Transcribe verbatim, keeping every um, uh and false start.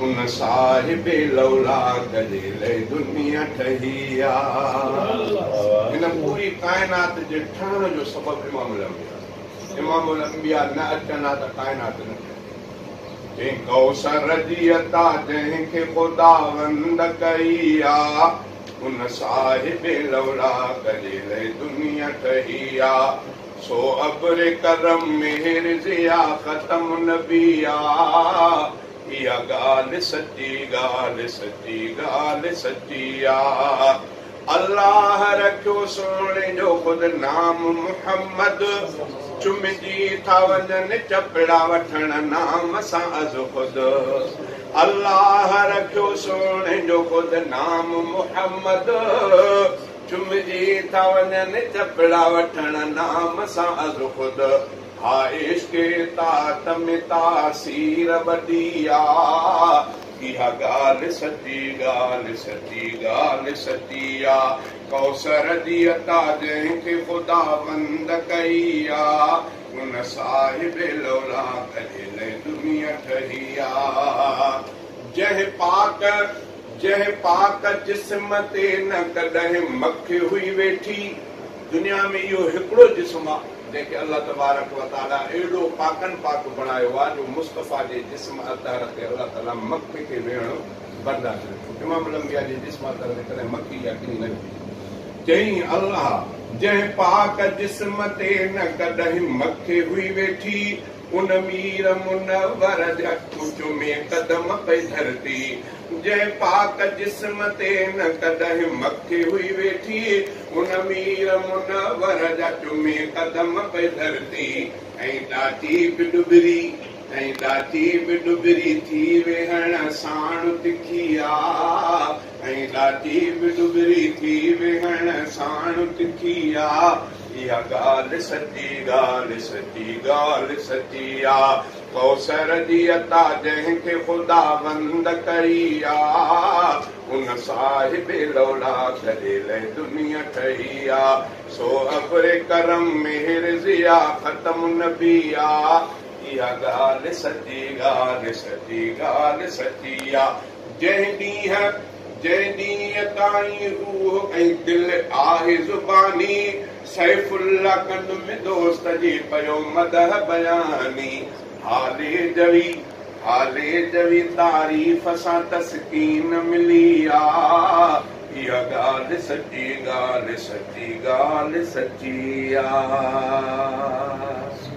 उन साहिब लौलाद जे लाइ दुनिया ठही आ। इन पूरी काइनात जे ठहण जो सबब इमामुल अंबिया। इमामुल अंबिया न अचनि त काइनात न ठहे। जंहिं कौसर जी अता जंहिंखे ख़ुदावंद कई आ, उन साहिब लौलाद जे लाइ दुनिया ठही आ। सो अब्र करम मेहर ज़िया ख़तम नबी आ। इहा ॻाल्हि सची ॻाल्हि सची ॻाल्हि सची आ। अल्लाह रखियो सोणे जो ख़ुदि नाम मुहम्मद, चुमिजी था वञनि चपड़ा वठण नाम सां अज़ ख़ुदि। अल्लाह रखियो सोणे जो ख़ुदि नाम मुहम्मद, चुमिजी था वञनि चपड़ा वठण नाम सां अज़ ख़ुदि। हा इश्क़े तात में तासीर वॾी आ। इहा ॻाल्हि सची ॻाल्हि सची ॻाल्हि सची आ। कौसर जी अता जंहिंखे ख़ुदावंद कई आ, उन साहिब लौलाद जे लाइ दुनिया ठही आ। जंहिं पाक जंहिं पाक जिस्म ते न कॾहिं मख हुई वेठी। दुनिया में इहो हिकिड़ो जिस्म आहे जंहिंखे अल्लाह तबारक व तआला एॾो पाकन पाक बणायो आहे जो मुस्तफ़ा जे जिस्म अतहर ते अल्लाह ताला मख खे वेहणो बर्दाश्त रखियो। इमामुल अंबिया जे जिस्म अतहर ते कॾहिं मखी या किनी न हुई। चई अल्लाह जंहिं पाक जिस्म ते न कॾहिं मख हुई वेठी, उन मीर मुनव्वर जा चुमे कदम पई धरती। जंहिं पाक जिस्म ते न कॾहिं मख हुई वेठी, उन मीर मुनव्वर जा चुमे कदम पई धरती। ऐं ॾाची बि डुबरी ऐं ॾाची बि डुबरी थी वेहण साण तिखी आ। ऐं ॾाची बि डुबरी थी वेहण साण तिखी आ। इहा ॻाल्हि सची ॻाल्हि सची ॻाल्हि सची आ। कौसर जी अता जंहिंखे ख़ुदावंद कई आ, उन साहिब लौलाद जे लाइ दुनिया ठही आ। सो अब्र करम मेहर ज़िया ख़तम नबी आ। इहा ॻाल्हि सची ॻाल्हि सची ॻाल्हि सची आ। जंहिं ॾींहुं जंहिं ॾींहुं ताईं रूह ऐं दिलि आहे ज़ुबानी, सैफुल्ला कंद में दोस्त जी पयो मदह बयानी। हाले जवी हाले जवी तारीफ़ सां तस्कीन मिली आ। इहा ॻाल्हि सची ॻाल्हि सची ॻाल्हि सची आ।